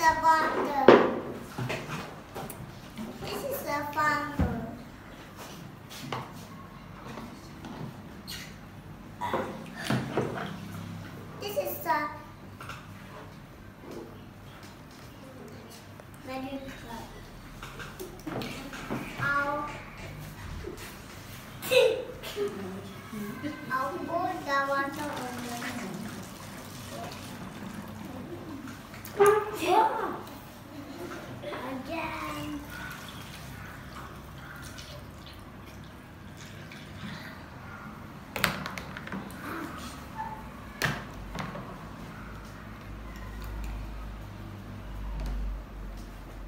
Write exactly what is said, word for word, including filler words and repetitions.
the bottom. This is the farmer. This is the middle club. I'll, I'll put the water on the. Yeah.